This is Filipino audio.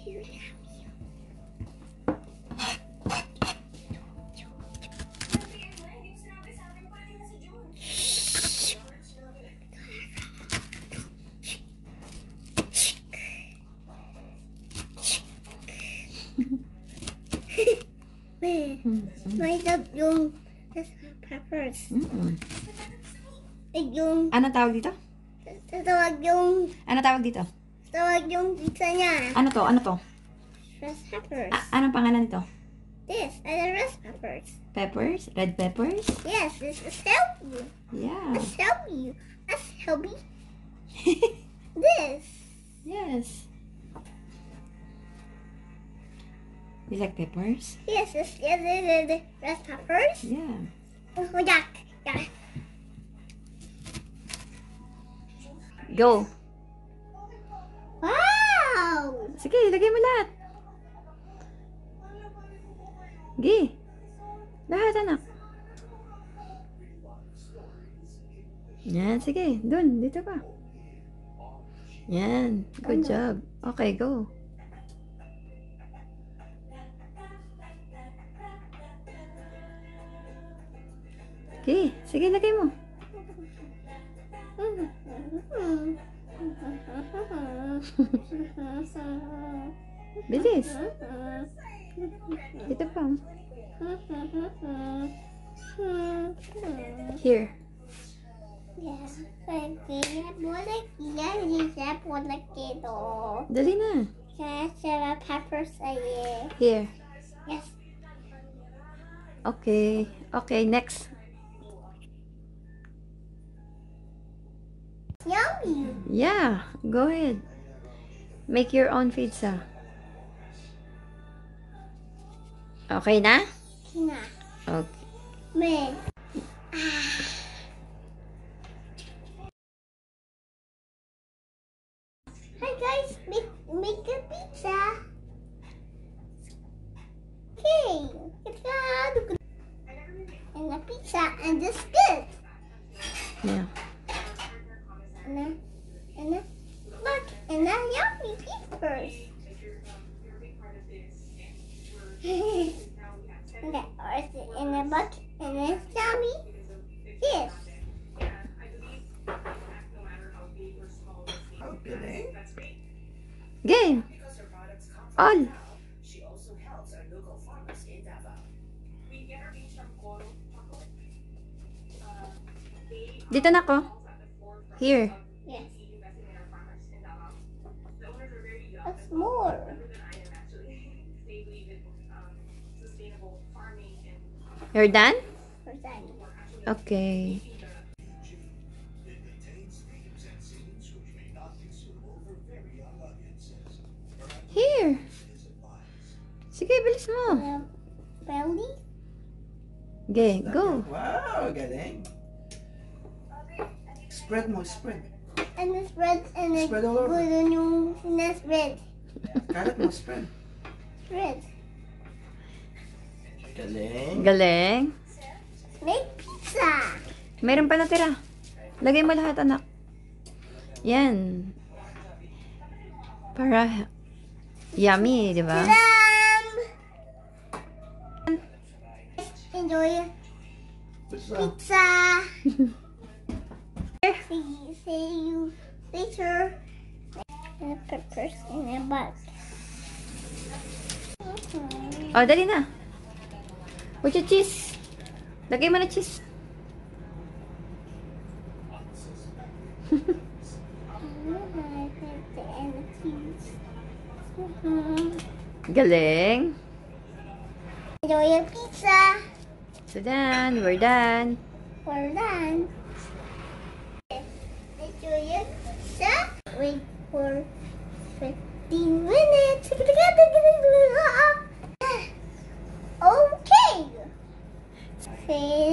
May yung peppers. Yung Ano tawag dito? tawag yung Ano tawag dito? tawag yung pizza niya. Ano to? Ano to? Red peppers. Anong pangalan nito? This are the red peppers. Peppers? Red peppers? Yes, this is healthy. Yeah. That's healthy. That's healthy. This. Yes. You like peppers? Yes, this is the red peppers. Yeah. Oh, yak. Yak. Go. Wow. Sige, lagay mo lahat. Gi. Lahat, anak. Yan, sige. Dun, dito pa. Yan. Good job. Okay, go. Okay, sige, lagay mo. Bilis. Dito pa. Here. Dali na. Peppers Here. Yes. Okay. Okay, next. Yummy. Yeah, go ahead. Make your own pizza. Okay na? Na. Okay. Me. Hi guys, make a pizza. Okay, it's got and a pizza and this good. Yeah. And look, and a yummy peppers. And that in a bucket and then yummy. Yes. Game. All. Dito na ko. Here. Yes. That's more. You're done? For that. Okay. Here. Sige, bilis mo. Belly. Okay, go. Wow, galing. Spread mo, spread. And the spread and the Spread all over. good yung spread. Kalat mo, spread. Spread. Galing. Galing. Make pizza. Meron pa natira. Lagay mo lahat, anak. Yan. Para yummy, di ba? Enjoy pizza. See you later. And the peppers in the box. Oh, dali na. Put your cheese. Lagay mo na cheese. Galing. Enjoy your pizza. So done. We're done. We're done. Enjoy your pizza. Wait for 15 minutes. Okay.